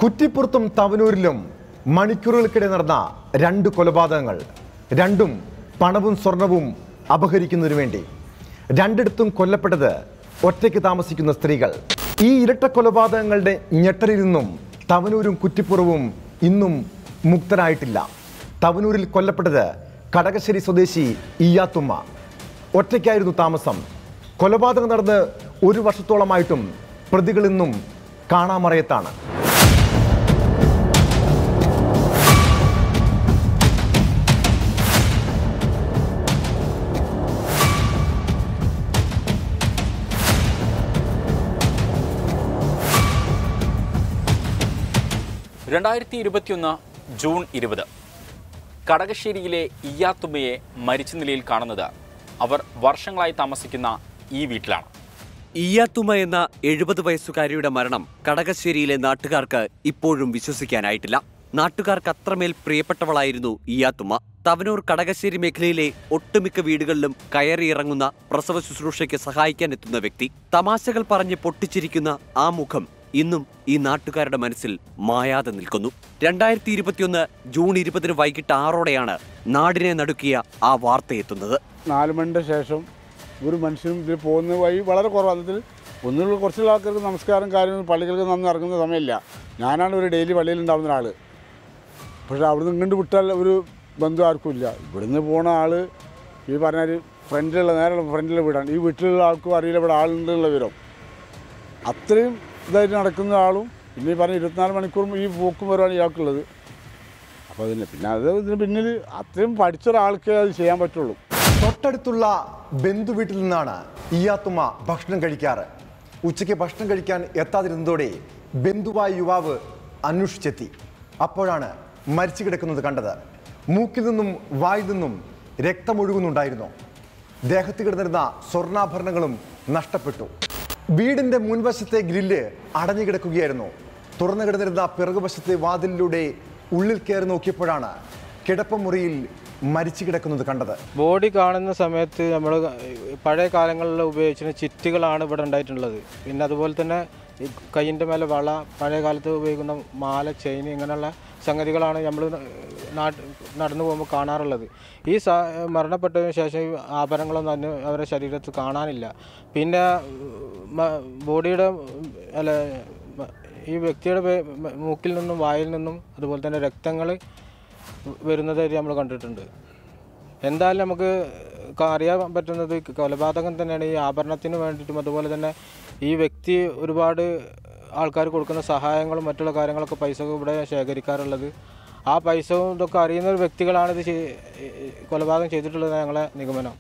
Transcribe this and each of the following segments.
കുറ്റിപ്പുറത്തും തവനൂരിലും മണിക്കൂറുകൾക്കിടെ നടന്ന രണ്ട് കൊലപാതകങ്ങൾ, രണ്ടും പണവും സ്വർണവും അപഹരിക്കുന്നതിനു വേണ്ടി. രണ്ടിടത്തും കൊല്ലപ്പെട്ടത് ഒറ്റയ്ക്ക് താമസിക്കുന്ന സ്ത്രീകൾ. ഈ ഇരട്ട കൊലപാതകങ്ങളുടെ ഞെട്ടലിൽ നിന്നും തവനൂരും കുറ്റിപ്പുറവും ഇന്നും മുക്തരായിട്ടില്ല. തവനൂരിൽ കൊല്ലപ്പെട്ടത് കടകശ്ശേരി സ്വദേശി ഇയ്യാത്തുമ്മ. ഒറ്റയ്ക്കായിരുന്നു താമസം. കൊലപാതകം നടന്ന് 1 വർഷത്തോളമായിട്ടും പ്രതികൾ ഇന്നും കാണാമറയത്താണ്. ജൂൺ 20 കടകശ്ശേരിയിലെ ഇയ്യാത്തുമ്മയെ മരിച്ച നിലയിൽ കാണുന്നത് അവർ വർഷങ്ങളായി താമസിക്കുന്ന ഈ വീട്ടിലാണ്. ഇയ്യാത്തുമ്മ എന്ന 70 വയസ്സുകാരിയുടെ മരണം കടകശ്ശേരിയിലെ നാട്ടുകാർക്ക് ഇപ്പോഴും വിശ്വസിക്കാനായിട്ടില്ല. നാട്ടുകാർക്ക് അത്രമേൽ പ്രിയപ്പെട്ടവളായിരുന്നു ഇയ്യാത്തുമ്മ. തവനൂർ കടകശ്ശേരി മേഖലയിലെ ഒട്ടുമിക്ക വീടുകളിലും കയറിയിറങ്ങുന്ന പ്രസവ ശുശ്രൂഷയ്ക്ക് സഹായിക്കാനെത്തുന്ന വ്യക്തി. തമാശകൾ പറഞ്ഞ് പൊട്ടിച്ചിരിക്കുന്ന ആ മുഖം ഇന്നും ഈ നാട്ടുകാരുടെ മനസ്സിൽ മായാതെ നിൽക്കുന്നു. 2021 ജൂൺ 20 വൈകിട്ട് 6ഓടെയാണ് നാടിനെ നടുക്കിയ ആ വാർത്തയെത്തുന്നത്. 4 മണിന്റെ ശേഷം ഒരു മനുഷ്യനും ഇതിൽ പോകുന്ന വഴി വളരെ കുറവാണ്. അതിൽ ഒന്നുള്ള കുറച്ചുള്ള ആൾക്കാർക്ക് നമസ്കാരം കാര്യങ്ങൾ പള്ളികൾക്ക് നന്ന് ഇറങ്ങുന്ന സമയമില്ല. ഞാനാണ് ഒരു ഡെയിലി പള്ളിയിലുണ്ടാവുന്ന ആൾ. പക്ഷേ അവിടുന്ന് ഇങ്ങോട്ട് വിട്ടാൽ ഒരു ബന്ധം ആർക്കും ഇല്ല. ഇവിടുന്ന് പോണ ആൾ ഈ പറഞ്ഞാൽ നേരെ ഫ്രണ്ടിലെ വീടാണ്. ഈ വീട്ടിലുള്ള ആൾക്കും അറിയില്ല ഇവിടെ ആളുണ്ടെന്നുള്ള വിവരം. അത്രയും ഇതായിട്ട് നടക്കുന്ന ആളും പിന്നെ ഈ പറഞ്ഞ 24 മണിക്കൂറും ഈ പോക്കും വരാണ് ഇയാൾക്കുള്ളത്. അപ്പോൾ ഇതിന് പിന്നിൽ അത്രയും പഠിച്ചൊരാൾക്കേ അത് ചെയ്യാൻ പറ്റുള്ളൂ. തൊട്ടടുത്തുള്ള ബന്ധു വീട്ടിൽ നിന്നാണ് ഇയ്യാത്തുമ്മ ഭക്ഷണം കഴിക്കാറ്. ഉച്ചയ്ക്ക് ഭക്ഷണം കഴിക്കാൻ എത്താതിരുന്നതോടെ ബന്ധുവായ യുവാവ് അന്വേഷിച്ചെത്തി. അപ്പോഴാണ് മരിച്ചു കിടക്കുന്നത് കണ്ടത്. മൂക്കിൽ നിന്നും വായിൽ നിന്നും രക്തമൊഴുകുന്നുണ്ടായിരുന്നു. ദേഹത്ത് കിടന്നിരുന്ന സ്വർണ്ണാഭരണങ്ങളും നഷ്ടപ്പെട്ടു. വീടിന്റെ മുൻവശത്തെ ഗ്രില്ല് അടഞ്ഞു കിടക്കുകയായിരുന്നു. തുറന്നു കിടന്നിരുന്ന പിറകുവശത്തെ വാതിലിലൂടെ ഉള്ളിൽ കയറി നോക്കിയപ്പോഴാണ് കിടപ്പമുറിയിൽ മരിച്ചു കിടക്കുന്നത് കണ്ടത്. ബോഡി കാണുന്ന സമയത്ത് നമ്മൾ പഴയ കാലങ്ങളിൽ ഉപയോഗിച്ചിരുന്ന ചിറ്റുകളാണ് ഇവിടെ ഉണ്ടായിട്ടുള്ളത്. പിന്നെ അതുപോലെ തന്നെ കയ്യിൻ്റെ മേലെ വള, പഴയ കാലത്ത് ഉപയോഗിക്കുന്ന മാല, ചെയിൻ, ഇങ്ങനെയുള്ള സംഗതികളാണ് നമ്മൾ നടന്നു പോകുമ്പോൾ കാണാറുള്ളത്. ഈ മരണപ്പെട്ടതിന് ശേഷം ഈ ആഭരണങ്ങളൊന്നും അവരുടെ ശരീരത്തിൽ കാണാനില്ല. പിന്നെ ബോഡിയുടെ ഈ വ്യക്തിയുടെ മൂക്കിൽ നിന്നും വായിൽ നിന്നും അതുപോലെ തന്നെ രക്തങ്ങൾ വരുന്നതായിട്ട് നമ്മൾ കണ്ടിട്ടുണ്ട്. എന്തായാലും നമുക്ക് അറിയാൻ പറ്റുന്നത് കൊലപാതകം തന്നെയാണ്. ഈ ആഭരണത്തിന് വേണ്ടിയിട്ടും അതുപോലെ തന്നെ ഈ വ്യക്തി ഒരുപാട് ആൾക്കാർ കൊടുക്കുന്ന സഹായങ്ങളും മറ്റുള്ള കാര്യങ്ങളൊക്കെ പൈസ ഇവിടെ ശേഖരിക്കാറുള്ളത്. ആ പൈസയും ഇതൊക്കെ അറിയുന്ന വ്യക്തികളാണ് ഇത് കൊലപാതകം ചെയ്തിട്ടുള്ളത് ഞങ്ങളെ നിഗമനം.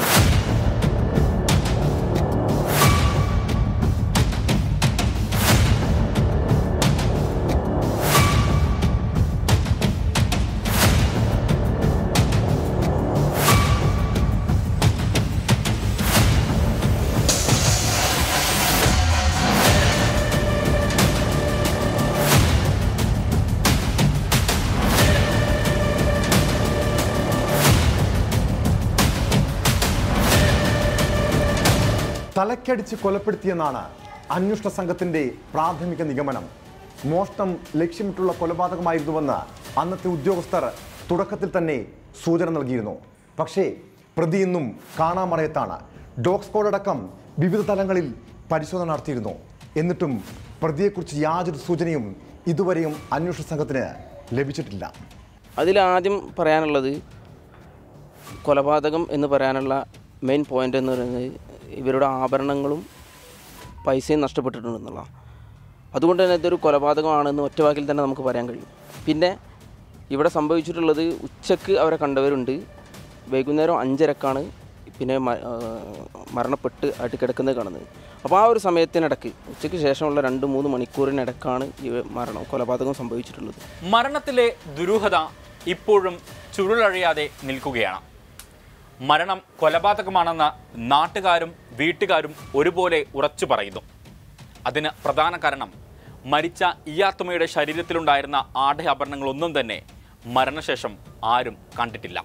തലക്കടിച്ച് കൊലപ്പെടുത്തിയെന്നാണ് അന്വേഷണ സംഘത്തിന്റെ പ്രാഥമിക നിഗമനം. മോഷണം ലക്ഷ്യമിട്ടുള്ള കൊലപാതകമായിരുന്നുവെന്ന് അന്നത്തെ ഉദ്യോഗസ്ഥർ തുടക്കത്തിൽ തന്നെ സൂചന നൽകിയിരുന്നു. പക്ഷേ പ്രതി ഇന്നും കാണാമറയത്താണ്. ഡോഗ് സ്ക്വാഡ് അടക്കം വിവിധ തലങ്ങളിൽ പരിശോധന നടത്തിയിരുന്നു. എന്നിട്ടും പ്രതിയെക്കുറിച്ച് യാതൊരു സൂചനയും ഇതുവരെയും അന്വേഷണ സംഘത്തിന് ലഭിച്ചിട്ടില്ല. അതിലാദ്യം പറയാനുള്ളത്, കൊലപാതകം എന്ന് പറയാനുള്ള മെയിൻ പോയിന്റ് എന്ന് പറയുന്നത് ഇവരുടെ ആഭരണങ്ങളും പൈസയും നഷ്ടപ്പെട്ടിട്ടുണ്ടെന്നുള്ള. അതുകൊണ്ട് തന്നെ ഇതൊരു കൊലപാതകമാണെന്ന് ഒറ്റവാക്കിൽ തന്നെ നമുക്ക് പറയാൻ കഴിയും. പിന്നെ ഇവിടെ സംഭവിച്ചിട്ടുള്ളത്, ഉച്ചക്ക് അവരെ കണ്ടവരുണ്ട്, വൈകുന്നേരം 5:30ക്കാണ് പിന്നെ മരണപ്പെട്ട് ആയിട്ട് കിടക്കുന്നത് കാണുന്നത്. അപ്പോൾ ആ ഒരു സമയത്തിനിടയ്ക്ക് ഉച്ചയ്ക്ക് ശേഷമുള്ള 2-3 മണിക്കൂറിനിടയ്ക്കാണ് ഈ കൊലപാതകം സംഭവിച്ചിട്ടുള്ളത്. മരണത്തിലെ ദുരൂഹത ഇപ്പോഴും ചുരുളഴിയാതെ നിൽക്കുകയാണ്. മരണം കൊലപാതകമാണെന്ന് നാട്ടുകാരും വീട്ടുകാരും ഒരുപോലെ ഉറച്ചു പറയുന്നു. അതിന് പ്രധാന കാരണം മരിച്ച ഇയ്യാത്തുമ്മയുടെ ശരീരത്തിലുണ്ടായിരുന്ന ആഭരണങ്ങളൊന്നും തന്നെ മരണശേഷം ആരും കണ്ടിട്ടില്ല.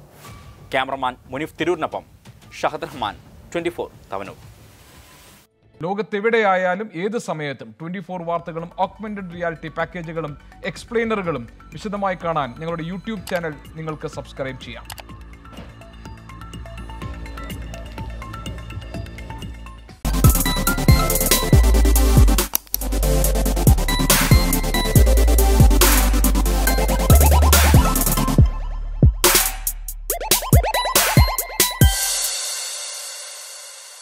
ക്യാമറമാൻ മുനീഫ് തിരൂരിനൊപ്പം ഷഹദ് റഹ്മാൻ, 24 തവനൂർ. ലോകത്തെവിടെയായാലും ഏത് സമയത്തും 24 വാർത്തകളും ഓഗ്മെന്റഡ് റിയാലിറ്റി പാക്കേജുകളും എക്സ്പ്ലെയിനറുകളും വിശദമായി കാണാൻ ഞങ്ങളുടെ യൂട്യൂബ് ചാനൽ നിങ്ങൾക്ക് സബ്സ്ക്രൈബ് ചെയ്യാം.